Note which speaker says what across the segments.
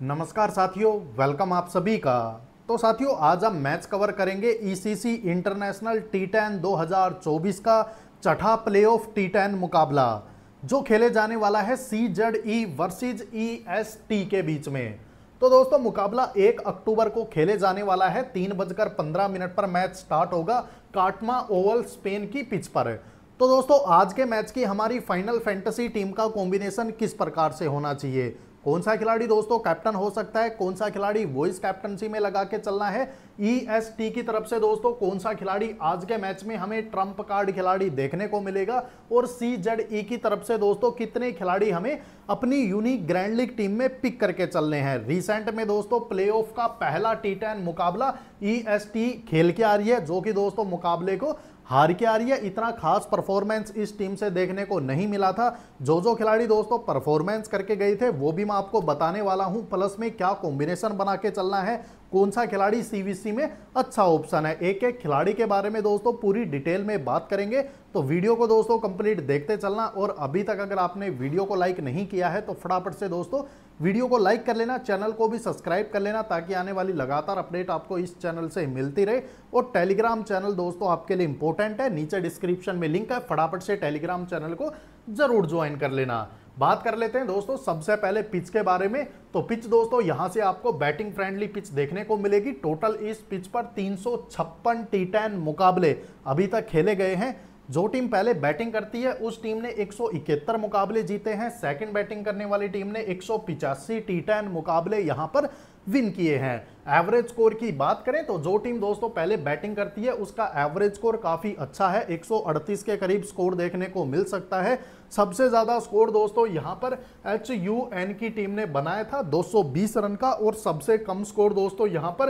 Speaker 1: नमस्कार साथियों, वेलकम आप सभी का। तो साथियों, आज हम मैच कवर करेंगे ईसीसी इंटरनेशनल टी10 2024 का छठा प्लेऑफ टी10 मुकाबला जो खेले जाने वाला है CZE वर्सेज EST के बीच में। तो दोस्तों, मुकाबला 1 अक्टूबर को खेले जाने वाला है। 3:15 पर मैच स्टार्ट होगा काटमा ओवल स्पेन की पिच पर। तो दोस्तों, आज के मैच की हमारी फाइनल फैंटेसी टीम का कॉम्बिनेशन किस प्रकार से होना चाहिए, कौन सा खिलाड़ी दोस्तों कैप्टन हो सकता है, कौन सा खिलाड़ी वॉइस कैप्टनसी में लगा के चलना है, EST की तरफ से दोस्तों कौन सा खिलाड़ी आज के मैच में हमें ट्रम्प कार्ड खिलाड़ी देखने को मिलेगा, और CZE की तरफ से दोस्तों कितने खिलाड़ी हमें अपनी यूनिक ग्रैंड लीग टीम में पिक करके चलने हैं। रिसेंट में दोस्तों प्लेऑफ का पहला टी10 मुकाबला EST खेल के आ रही है, जो कि दोस्तों मुकाबले को हार के आ रही है। इतना खास परफॉर्मेंस इस टीम से देखने को नहीं मिला था। जो खिलाड़ी दोस्तों परफॉर्मेंस करके गए थे वो भी मैं आपको बताने वाला हूं, प्लस में क्या कॉम्बिनेशन बना के चलना है, कौन सा खिलाड़ी CVC में अच्छा ऑप्शन है। एक एक खिलाड़ी के बारे में दोस्तों पूरी डिटेल में बात करेंगे, तो वीडियो को दोस्तों कंप्लीट देखते चलना। और अभी तक अगर आपने वीडियो को लाइक नहीं किया है तो फटाफट से दोस्तों वीडियो को लाइक कर लेना, चैनल को भी सब्सक्राइब कर लेना, ताकि आने वाली लगातार अपडेट आपको इस चैनल से मिलती रहे। और टेलीग्राम चैनल दोस्तों आपके लिए इंपॉर्टेंट है, नीचे डिस्क्रिप्शन में लिंक है, फटाफट से टेलीग्राम चैनल को जरूर ज्वाइन कर लेना। बात कर लेते हैं दोस्तों सबसे पहले पिच के बारे में। तो पिच दोस्तों यहां से आपको बैटिंग फ्रेंडली पिच देखने को मिलेगी। टोटल इस पिच पर 356 टी10 मुकाबले अभी तक खेले गए हैं। जो टीम पहले बैटिंग करती है उस टीम ने 171 मुकाबले जीते हैं। सेकंड बैटिंग करने वाली टीम ने 185 टी10 मुकाबले यहां पर विन किए हैं। एवरेज स्कोर की बात करें तो जो टीम दोस्तों पहले बैटिंग करती है उसका एवरेज स्कोर काफी अच्छा है, 138 के करीब स्कोर देखने को मिल सकता है। सबसे ज्यादा स्कोर दोस्तों यहां पर HUN की टीम ने बनाया था 220 रन का, और सबसे कम स्कोर दोस्तों यहां पर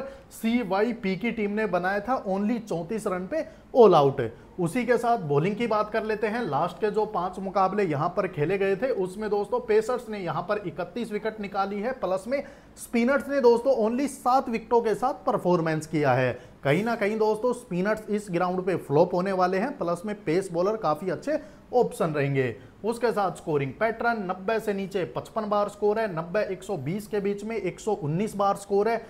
Speaker 1: CYP की टीम ने बनाया था ओनली 34 रन पे ऑल आउट। उसी के साथ बॉलिंग की बात कर लेते हैं। लास्ट के जो 5 मुकाबले यहां पर खेले गए थे उसमें दोस्तों पेसर्स ने यहां पर 31 विकेट निकाली है, प्लस में स्पिनर्स ने दोस्तों ओनली 7 विकेटों के साथ परफॉर्मेंस किया है। कहीं ना कहीं दोस्तों स्पिनर्स इस ग्राउंड पे फ्लॉप होने वाले हैं, प्लस में पेस बॉलर काफी अच्छे ऑप्शन रहेंगे। उसके साथ स्कोरिंग पैटर्न 90 से नीचे 55 बार स्कोर है, 90-120 के बीच में 119 बार स्कोर है,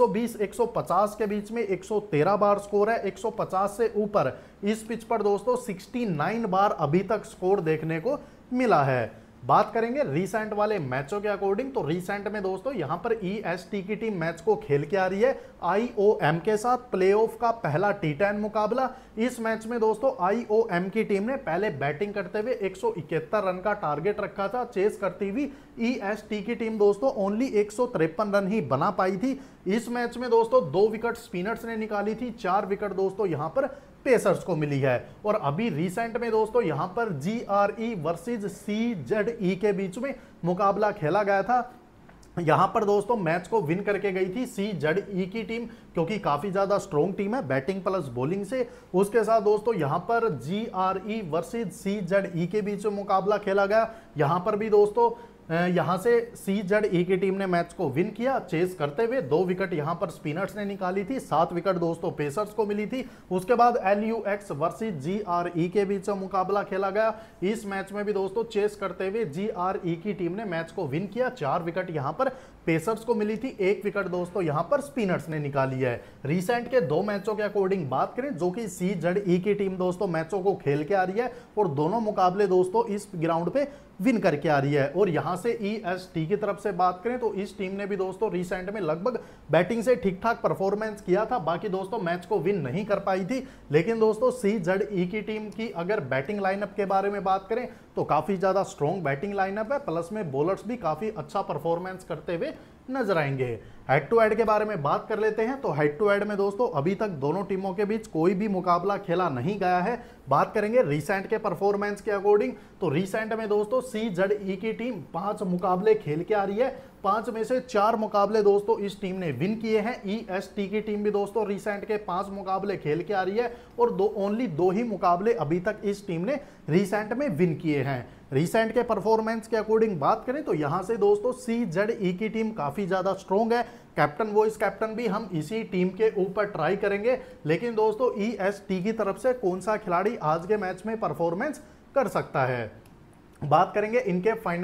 Speaker 1: 120-150 के बीच में 113 बार स्कोर है, 150 से ऊपर इस पिच पर दोस्तों 69 बार अभी तक स्कोर देखने को मिला है। बात करेंगे रीसेंट वाले मैचों के अकॉर्डिंग, तो रीसेंट में दोस्तों यहां पर EST की टीम मैच को खेल के आ रही है IOM के साथ। प्लेऑफ का पहला टी10 मुकाबला। इस मैच में दोस्तों IOM की टीम ने पहले बैटिंग करते हुए 171 रन का टारगेट रखा था। चेस करती हुई EST की टीम दोस्तों ओनली 153 रन ही बना पाई थी। इस मैच में दोस्तों 2 विकेट स्पिनर्स ने निकाली थी, 4 विकेट दोस्तों यहां पर पेसर्स को मिली है। और अभी रिसेंट में दोस्तों यहां पर GRE वर्सेज CZE के बीच में मुकाबला खेला गया था। यहां पर दोस्तों मैच को विन करके गई थी CZE की टीम, क्योंकि काफी ज्यादा स्ट्रॉन्ग टीम है बैटिंग प्लस बॉलिंग से। उसके साथ दोस्तों यहां पर GRE वर्सेज CZE के बीच में मुकाबला खेला गया। यहां पर भी दोस्तों यहां से CZE की टीम ने मैच को विन किया, चेस करते हुए 2 विकेट यहां पर स्पिनर्स ने निकाली थी, 7 विकेट दोस्तों पेसर्स को मिली थी। उसके बाद LUX वर्सेज GRE के बीच में मुकाबला खेला गया। इस मैच में भी दोस्तों चेस करते हुए GRE की टीम ने मैच को विन किया, 4 विकेट यहां पर पेसर्स को मिली थी, 1 विकेट दोस्तों यहां पर स्पिनर्स ने निकाली है। रिसेंट के 2 मैचों के अकॉर्डिंग बात करें, जो कि CZE की टीम दोस्तों मैचों को खेल के आ रही है और दोनों मुकाबले दोस्तों इस ग्राउंड पे विन करके आ रही है। और यहां से EST की तरफ से बात करें तो इस टीम ने भी दोस्तों रिसेंट में लगभग बैटिंग से ठीक ठाक परफॉर्मेंस किया था, बाकी दोस्तों मैच को विन नहीं कर पाई थी। लेकिन दोस्तों CZE की टीम की अगर बैटिंग लाइनअप के बारे में बात करें तो काफी ज्यादा स्ट्रॉन्ग बैटिंग लाइनअप है, प्लस में बॉलर्स भी काफी अच्छा परफॉर्मेंस करते हुए नजर आएंगे। हेड टू हेड के बारे में बात कर लेते हैं। तो हेड टू हेड में दोस्तों अभी तक दोनों टीमों के बीच कोई भी मुकाबला खेला नहीं गया है। बात करेंगे रिसेंट के परफॉर्मेंस के अकॉर्डिंग, तो रिसेंट में दोस्तों CZE की टीम 5 मुकाबले खेल के आ रही है, 5 में से 4 मुकाबले दोस्तों इस टीम ने विन किए हैं। EST की टीम भी दोस्तों रिसेंट के 5 मुकाबले खेल के आ रही है और ओनली 2 ही मुकाबले अभी तक इस टीम ने रिसेंट में विन किए हैं। रिसेंट के परफॉर्मेंस के अकॉर्डिंग बात करें तो यहां से दोस्तों CZE की टीम काफी ज्यादा स्ट्रॉन्ग है। कैप्टन वॉइस कैप्टन भी हम इसी टीम के ऊपर ट्राई करेंगे, लेकिन दोस्तों EST की तरफ से कौन सा खिलाड़ी आज के मैच में परफॉर्मेंस कर सकता है। बात करेंगे इनके फाइनली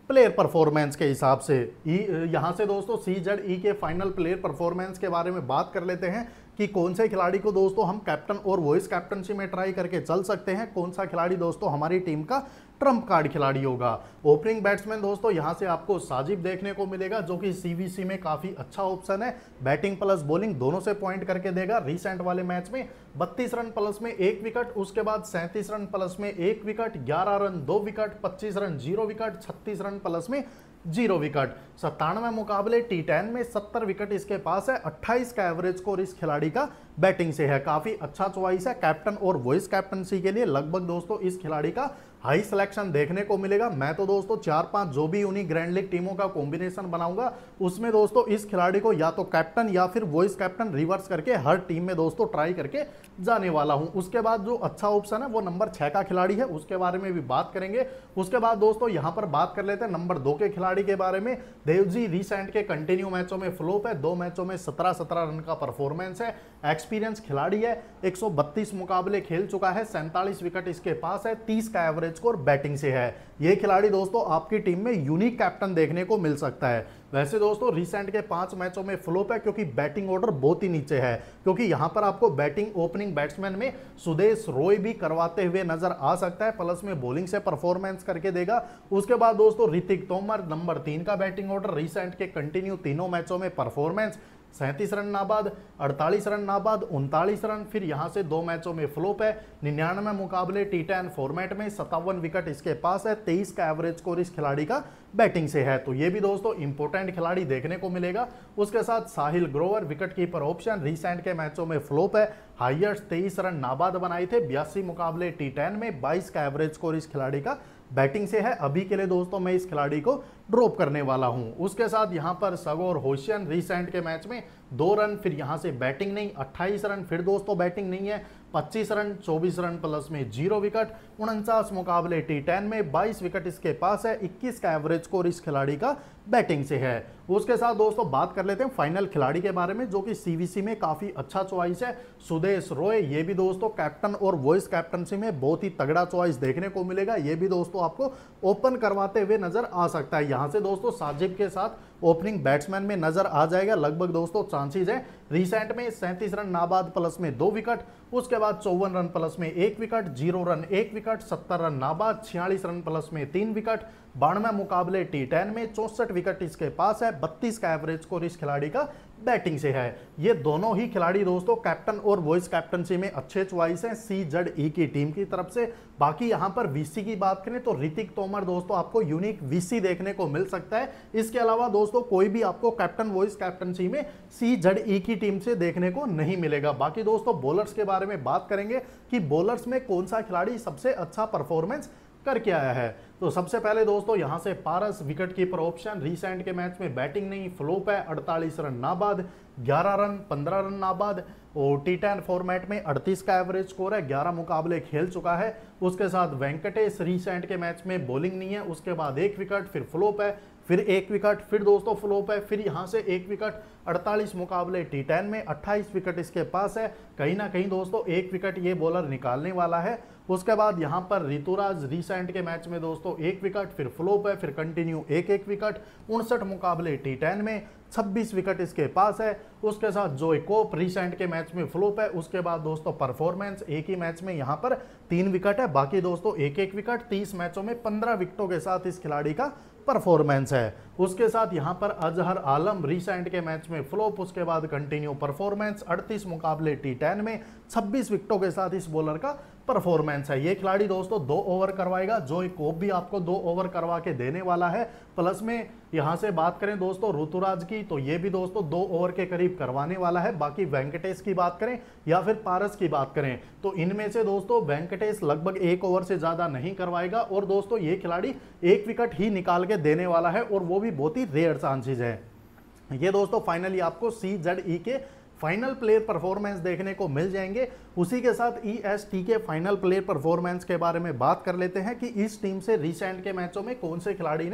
Speaker 1: प्लेयर परफॉर्मेंस के हिसाब से। यहाँ से दोस्तों CZE के फाइनल प्लेयर परफॉर्मेंस के बारे में बात कर लेते हैं कि कौन से खिलाड़ी को दोस्तों हम कैप्टन और वॉइस कैप्टनसी में ट्राई करके चल सकते हैं, कौन सा खिलाड़ी दोस्तों हमारी टीम का ट्रम्प कार्ड खिलाड़ी होगा। ओपनिंग बैट्समैन दोस्तों यहां से आपको साजिब देखने को मिलेगा, जो कि CVC में काफी अच्छा ऑप्शन है। बैटिंग प्लस बॉलिंग दोनों से पॉइंट करके देगा। रिसेंट वाले मैच में 32 रन प्लस में 1 विकेट, उसके बाद 37 रन प्लस में 1 wicket, 11 run 2 wicket, 25 run 0 wicket, 36 run plus में 0 विकेट। 97 मुकाबले T10 में 70 विकेट इसके पास है। 28 का एवरेज स्कोर इस खिलाड़ी का बैटिंग से है। काफी अच्छा चॉइस है कैप्टन और वॉइस कैप्टनसी के लिए। लगभग दोस्तों इस खिलाड़ी का हाई सिलेक्शन देखने को मिलेगा। मैं तो दोस्तों 4-5 जो भी उन्हीं ग्रैंड लीग टीमों का कॉम्बिनेशन बनाऊंगा, उसमें दोस्तों इस खिलाड़ी को या तो कैप्टन या फिर वॉइस कैप्टन रिवर्स करके हर टीम में दोस्तों ट्राई करके जाने वाला हूं। उसके बाद जो अच्छा ऑप्शन है वो नंबर 6 का खिलाड़ी है, उसके बारे में भी बात करेंगे। उसके बाद दोस्तों यहां पर बात कर लेते हैं नंबर 2 के खिलाड़ी के बारे में। देवजी रिसेंट के कंटिन्यू मैचों में फ्लॉप है। 2 मैचों में 17-17 रन का परफॉर्मेंस है। एक्सपीरियंस खिलाड़ी है। 132 मुकाबले खेल चुका है। 47 विकेट इसके पास है। 30 का एवरेज स्कोर बैटिंग से है। ये खिलाड़ी दोस्तों आपकी टीम में यूनिक कैप्टन देखने को मिल सकता है। वैसे दोस्तों रिसेंट के 5 मैचों में फ्लॉप है, क्योंकि बैटिंग ऑर्डर बहुत ही नीचे है। क्योंकि यहां पर आपको बैटिंग ओपनिंग बैट्समैन में सुदेश रॉय भी करवाते हुए नजर आ सकता है, प्लस में बॉलिंग से परफॉर्मेंस करके देगा। उसके बाद दोस्तों ऋतिक तोमर नंबर 3 का बैटिंग ऑर्डर। रिसेंट के कंटिन्यू तीनों मैचों में परफॉर्मेंस 37 रन नाबाद, 48 रन नाबाद, 39 रन। फिर यहां से 2 मैचों में फ्लॉप है। 99 मुकाबले T10 फॉर्मेट में 57 विकेट इसके पास है। 23 का एवरेज स्कोर इस खिलाड़ी का बैटिंग से है। तो ये भी दोस्तों इंपॉर्टेंट खिलाड़ी देखने को मिलेगा। उसके साथ Sahil Grover wicket keeper option. Recent के मैचों में फ्लॉप है। हाईएस्ट 23 रन नाबाद बनाए थे। 82 मुकाबले T10 में 22 का एवरेज स्कोर इस खिलाड़ी का बैटिंग से है। अभी के लिए दोस्तों मैं इस खिलाड़ी को ड्रॉप करने वाला हूं। उसके साथ यहां पर सगोर होशियन रिसेंट के मैच में 2 रन, फिर यहां से बैटिंग नहीं। 28 रन फिर दोस्तों बैटिंग नहीं है। 25 रन, 24 रन प्लस में 0 विकेट। 49 मुकाबले T10 में 22 विकेट इसके पास है। 21 का एवरेज स्कोर इस खिलाड़ी का बैटिंग से है। उसके साथ दोस्तों बात कर लेते हैं फाइनल खिलाड़ी के बारे में, जो कि CVC में काफी अच्छा चॉइस है। सुदेश रॉय। ये भी दोस्तों कैप्टन और वॉइस कैप्टनसी में बहुत ही तगड़ा चॉइस देखने को मिलेगा। ये भी दोस्तों आपको ओपन करवाते हुए नजर आ सकता है। यहां से दोस्तों साजिब के साथ ओपनिंग बैट्समैन में नजर आ जाएगा। लगभग दोस्तों चांसेस है। रिसेंट में 37 रन नाबाद प्लस में 2 विकेट, उसके बाद 54 रन प्लस में 1 विकेट, 0 रन 1 विकेट, 70 रन नाबाद, 46 रन प्लस में 3 विकेट। 92 मुकाबले T10 में 64 विकेट इसके पास है। 32 का एवरेज स्कोर इस खिलाड़ी का बैटिंग से है। ये दोनों ही खिलाड़ी दोस्तों कैप्टन और वॉइस कैप्टनसी में अच्छे चॉइस हैं CZE की टीम की तरफ से। बाकी यहां पर VC की बात करें तो ऋतिक तोमर दोस्तों आपको यूनिक VC देखने को मिल सकता है। इसके अलावा दोस्तों कोई भी आपको कैप्टन वॉइस कैप्टनसी में CZE की टीम से देखने को नहीं मिलेगा। बाकी दोस्तों बॉलर्स के बारे में बात करेंगे कि बॉलर्स में कौन सा खिलाड़ी सबसे अच्छा परफॉर्मेंस करके आया है। तो सबसे पहले दोस्तों यहां से Paras wicket keeper option. Recent के मैच में बैटिंग नहीं, फ्लॉप है। 48 रन नाबाद, 11 रन, 15 रन नाबाद और T10 फॉर्मेट में 38 का एवरेज स्कोर है। 11 मुकाबले खेल चुका है। उसके साथ वेंकटेश रिसेंट के मैच में बॉलिंग नहीं है। उसके बाद 1 विकेट, फिर फ्लॉप है, फिर 1 विकेट, फिर दोस्तों फ्लॉप है, फिर यहां से 1 विकेट। 48 मुकाबले T10 में 28 विकेट इसके पास है। कहीं ना कहीं दोस्तों 1 विकेट ये बॉलर निकालने वाला है। उसके बाद यहां पर ऋतुराज रिसेंट के मैच में दोस्तों 1 विकेट, फिर फ्लॉप है, फिर कंटिन्यू 1-1 विकेट। 59 मुकाबले T10 में 26 विकेट इसके पास है। उसके साथ जोई कोप रिसेंट के मैच में फ्लॉप है। उसके बाद दोस्तों परफॉर्मेंस एक ही मैच में यहां पर 3 विकेट है। बाकी दोस्तों 1-1 विकेट। 30 मैचों में 15 विकेटों के साथ इस खिलाड़ी का परफॉर्मेंस है। उसके साथ यहां पर अजहर आलम रिसेंट के मैच में फ्लॉप, उसके बाद कंटिन्यू परफॉर्मेंस। 38 मुकाबले T10 में 26 विकेटों के साथ इस बॉलर का परफॉर्मेंस है। ये खिलाड़ी दोस्तों 2 ओवर करवाएगा। जोई कोप भी आपको 2 ओवर करवा के देने वाला है। प्लस में यहां से बात करें दोस्तों ऋतुराज की, तो ये भी दोस्तों 2 ओवर के करीब करवाने वाला है। बाकी वेंकटेश की बात करें या फिर पारस की बात करें तो इनमें से दोस्तों वेंकटेश लगभग 1 ओवर से ज्यादा नहीं करवाएगा। और दोस्तों ये खिलाड़ी 1 विकेट ही निकाल के देने वाला है, और वो भी बहुत ही रेयर चांसेस है। ये दोस्तों फाइनली आपको CZE के फाइनल प्लेयर परफॉर्मेंस देखने को मिल जाएंगे। उसी के साथ EST के फाइनल प्लेयर परफॉर्मेंस के बारे में बात कर लेते हैं कि इस टीम से रिसेंट के मैचों में कौन से खिलाड़ी ने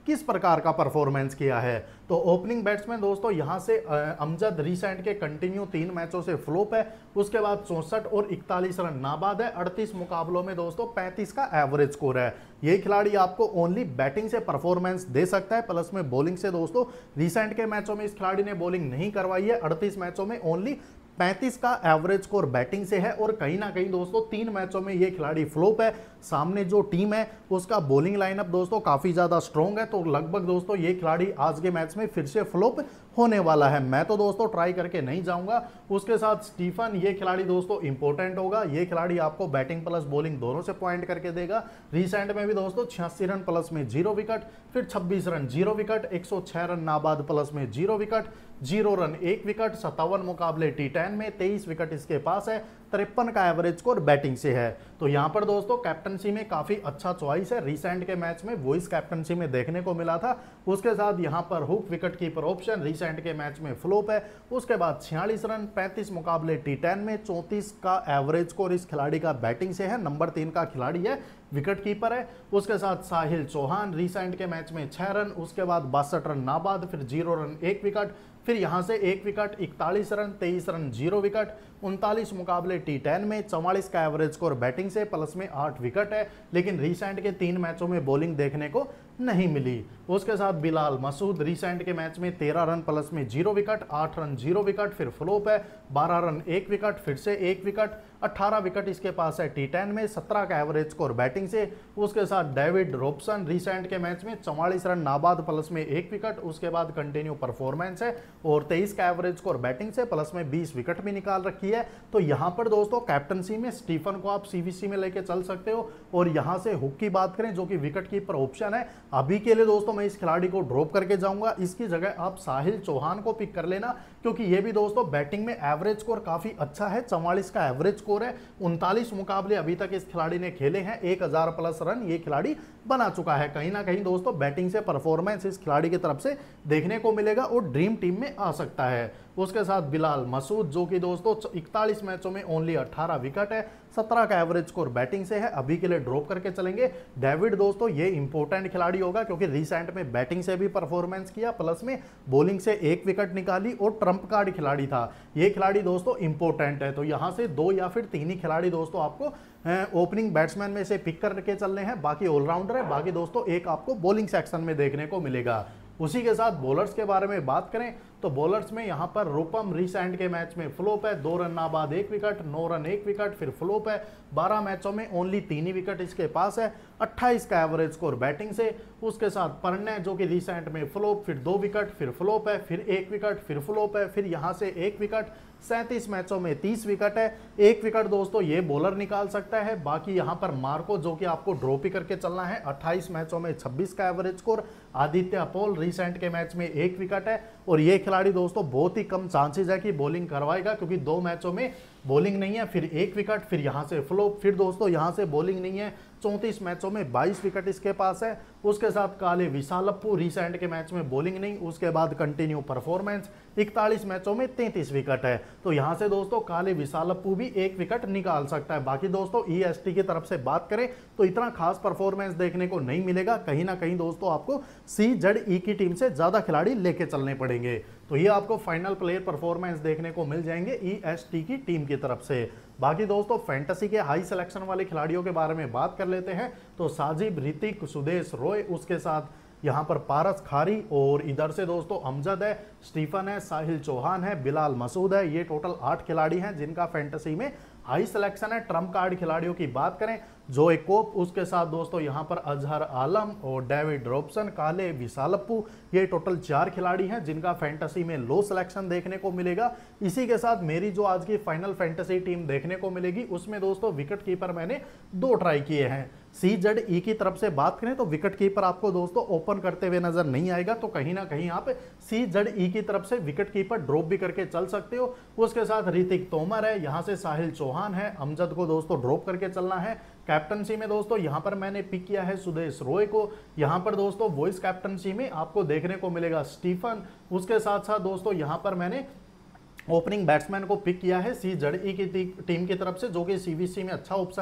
Speaker 1: किस प्रकार का परफॉर्मेंस किया है। तो ओपनिंग बैट्समैन दोस्तों यहाँ से अमजद रिसेंट के कंटिन्यू 3 मैचों से फ्लॉप है, उसके बाद 64 और 41 रन नाबाद है। 38 मुकाबलों में दोस्तों 35 का एवरेज स्कोर है। ये खिलाड़ी आपको ओनली बैटिंग से परफॉर्मेंस दे सकता है, प्लस में बॉलिंग से दोस्तों रिसेंट के मैचों में इस खिलाड़ी ने बॉलिंग नहीं करवाई है। 38 मैचों में ओनली 35 का एवरेज स्कोर बैटिंग से है और कहीं ना कहीं दोस्तों 3 मैचों में ये खिलाड़ी फ्लॉप है। सामने जो टीम है उसका बॉलिंग लाइनअप दोस्तों काफी ज्यादा स्ट्रॉन्ग है, तो लगभग दोस्तों ये खिलाड़ी आज के मैच में फिर से फ्लॉप होने वाला है। मैं तो दोस्तों ट्राई करके नहीं जाऊंगा। उसके साथ स्टीफन, ये खिलाड़ी दोस्तों इंपॉर्टेंट होगा। ये खिलाड़ी आपको बैटिंग प्लस बॉलिंग दोनों से पॉइंट करके देगा। रिसेंट में भी दोस्तों 86 रन प्लस में 0 विकेट, फिर 26 रन 0 विकेट, 106 रन नाबाद प्लस में 0 विकेट, 0 रन 1 विकेट, 57 मुकाबले T10 में, 23 विकेट इसके पास है, 53 का एवरेज स्कोर बैटिंग से है। तो यहाँ पर दोस्तों कैप्टनसी में काफी अच्छा चॉइस है। रिसेंट के मैच में वॉइस कैप्टनसी में देखने को मिला था। उसके साथ यहाँ पर Hook wicket keeper option recent के मैच में फ्लॉप है। उसके बाद 46 रन 35 मुकाबले T10 में, 34 का एवरेज स्कोर इस खिलाड़ी का बैटिंग से है। नंबर 3 का खिलाड़ी है, विकेट कीपर है। उसके साथ साहिल चौहान रिसेंट के मैच में 6 रन, उसके बाद 62 रन नाबाद, फिर 0 रन 1 विकेट, फिर यहां से 1 विकेट, 41 रन 23 रन 0 विकेट, 39 मुकाबले T10 में, 44 का एवरेज स्कोर बैटिंग से, प्लस में 8 विकेट है। लेकिन रिसेंट के 3 मैचों में बॉलिंग देखने को नहीं मिली। उसके साथ बिलाल मसूद रिसेंट के मैच में 13 रन प्लस में 0 विकेट, 8 रन 0 विकेट, फिर फ्लॉप है। 12 रन 1 विकेट, फिर से 1 विकेट, 18 विकेट इसके पास है T10 में, 17 का एवरेज स्कोर बैटिंग से। उसके साथ डेविड रॉबसन रिसेंट के मैच में 44 रन नाबाद प्लस में 1 विकेट, उसके बाद कंटिन्यू परफॉर्मेंस है और 23 का एवरेज स्कोर बैटिंग से, प्लस में 20 विकेट भी निकाल रखी है। तो यहां पर दोस्तों कैप्टनसी में स्टीफन को आप सीवीसी में लेके चल सकते हो। और यहां से हुक की बात करें जो कि विकेट कीपर ऑप्शन है, अभी के लिए दोस्तों मैं इस खिलाड़ी को ड्रॉप करके जाऊंगा। इसकी जगह आप साहिल चौहान को पिक कर लेना, क्योंकि ये भी दोस्तों बैटिंग में एवरेज स्कोर काफी अच्छा है। 44 का एवरेज स्कोर है, 39 मुकाबले अभी तक इस खिलाड़ी ने खेले हैं, 1000 प्लस रन ये खिलाड़ी बना चुका है। कहीं ना कहीं दोस्तों बैटिंग से परफॉर्मेंस इस खिलाड़ी की तरफ से देखने को मिलेगा और ड्रीम टीम में आ सकता है। उसके साथ बिलाल मसूद जो कि दोस्तों 41 मैचों में ओनली 18 विकेट है, 17 का एवरेज स्कोर बैटिंग से है, अभी के लिए ड्रॉप करके चलेंगे। डेविड दोस्तों ये इंपॉर्टेंट खिलाड़ी होगा क्योंकि रिसेंट में बैटिंग से भी परफॉर्मेंस किया, प्लस में बॉलिंग से 1 विकेट निकाली और ट्रम्प कार्ड खिलाड़ी था। ये खिलाड़ी दोस्तों इंपॉर्टेंट है। तो यहां से 2 या फिर 3 ही खिलाड़ी दोस्तों आपको ओपनिंग बैट्समैन में से पिक करके चलने हैं, बाकी ऑलराउंडर है। बाकी दोस्तों एक आपको बॉलिंग सेक्शन में देखने को मिलेगा। उसी के साथ बॉलर्स के बारे में बात करें तो बॉलर्स में यहां पर रूपम रिसेंट के मैच में फ्लॉप है, 2 रन नाबाद 1 विकेट, 9 रन 1 विकेट, फिर फ्लॉप है। 12 मैचों में ओनली 3 ही विकेट इसके पास है, 28 का एवरेज स्कोर बैटिंग से। उसके साथ परने जो कि रिसेंट में फ्लॉप, फिर 2 विकेट, फिर फ्लॉप है, फिर 1 विकेट, फिर फ्लॉप है, फिर यहां से 1 विकेट। 37 मैचों में 30 विकेट है, 1 विकेट दोस्तों ये बॉलर निकाल सकता है। बाकी यहां पर मार्को जो कि आपको ड्रॉप ही करके चलना है, 28 मैचों में 26 का average score. Aditya Paul recent के मैच में 1 विकेट है और ये खिलाड़ी दोस्तों बहुत ही कम चांसेस है कि बॉलिंग करवाएगा, क्योंकि 2 मैचों में बॉलिंग नहीं है, फिर 1 विकेट, फिर यहां से फ्लॉप, फिर दोस्तों यहां से बॉलिंग नहीं है। 34 मैचों में 22 विकेट इसके पास है। उसके साथ काले विशालप्पू रिसेंट के मैच में बॉलिंग नहीं, उसके बाद कंटिन्यू परफॉर्मेंस, 41 मैचों में 33 विकेट है। तो यहां से दोस्तों काले विशालप्पू भी 1 विकेट निकाल सकता है। बाकी दोस्तों EST की तरफ से बात करें तो इतना खास परफॉर्मेंस देखने को नहीं मिलेगा। कहीं ना कहीं दोस्तों आपको CZE की टीम से ज्यादा खिलाड़ी लेके चलने पड़ेंगे। तो ये आपको फाइनल प्लेयर परफॉर्मेंस देखने को मिल जाएंगे EST की टीम की तरफ से। बाकी दोस्तों फैंटेसी के हाई सिलेक्शन वाले खिलाड़ियों के बारे में बात कर लेते हैं। तो साजिब, ऋतिक, सुदेश रॉय, उसके साथ यहाँ पर पारस खारी, और इधर से दोस्तों अमजद है, स्टीफन है, साहिल चौहान है, बिलाल मसूद है। ये टोटल 8 खिलाड़ी हैं जिनका फैंटेसी में हाई सिलेक्शन है। ट्रम्प कार्ड खिलाड़ियों की बात करें, जोए कोप, उसके साथ दोस्तों यहाँ पर अजहर आलम और डेविड रॉबसन, काले विशालप्पू, ये टोटल 4 खिलाड़ी हैं जिनका फैंटेसी में लो सिलेक्शन देखने को मिलेगा। इसी के साथ मेरी जो आज की फाइनल फैंटेसी टीम देखने को मिलेगी उसमें दोस्तों विकेट कीपर मैंने 2 ट्राई किए हैं। CZE की तरफ से बात करें तो विकेट कीपर आपको दोस्तों ओपन करते हुए नजर नहीं आएगा, तो कहीं ना कहीं आप CZE की तरफ से विकेट कीपर ड्रॉप भी करके चल सकते हो। उसके साथ ऋतिक तोमर है, यहाँ से साहिल चौहान है, अमजद को दोस्तों ड्रॉप करके चलना है। कैप्टनसी में दोस्तों यहां पर मैंने पिक किया है सुदेश रॉय को। यहां पर दोस्तों वॉइस कैप्टनसी में आपको देखने को मिलेगा स्टीफन। उसके साथ साथ दोस्तों यहां पर मैंने ओपनिंग बैट्समैन को पिक किया है CZE की टीम की तरफ से, जो कि CVC में अच्छा ऑप्शन है।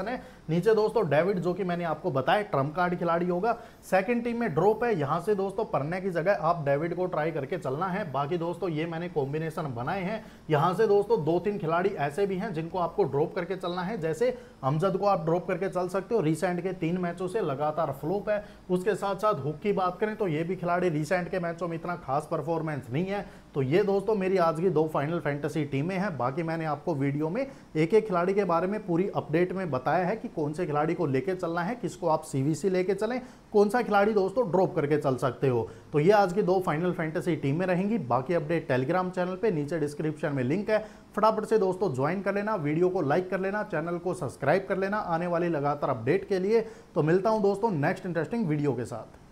Speaker 1: नीचे दोस्तों डेविड जो कि मैंने आपको बताया ट्रम्प कार्ड खिलाड़ी होगा। सेकंड टीम में ड्रॉप है, यहां से दोस्तों पढ़ने की जगह आप डेविड को ट्राई करके चलना है। बाकी दोस्तों ये मैंने कॉम्बिनेशन बनाए हैं। यहां से दोस्तों 2-3 खिलाड़ी ऐसे भी हैं जिनको आपको ड्रॉप करके चलना है, जैसे अमजद को आप ड्रॉप करके चल सकते हो, रिसेंट के 3 मैचों से लगातार फ्लॉप है। उसके साथ साथ हुक की बात करें तो ये भी खिलाड़ी रिसेंट के मैचों में इतना खास परफॉर्मेंस नहीं है। तो ये दोस्तों मेरी आज की 2 फाइनल फैंटेसी टीमें हैं। बाकी मैंने आपको वीडियो में एक एक खिलाड़ी के बारे में पूरी अपडेट में बताया है कि कौन से खिलाड़ी को लेके चलना है, किसको आप सीवीसी लेके चलें, कौन सा खिलाड़ी दोस्तों ड्रॉप करके चल सकते हो। तो ये आज की 2 फाइनल फैंटेसी टीमें रहेंगी। बाकी अपडेट टेलीग्राम चैनल पे नीचे डिस्क्रिप्शन में लिंक है, फटाफट से दोस्तों ज्वाइन कर लेना, वीडियो को लाइक कर लेना, चैनल को सब्सक्राइब कर लेना आने वाली लगातार अपडेट के लिए। तो मिलता हूं दोस्तों नेक्स्ट इंटरेस्टिंग वीडियो के साथ।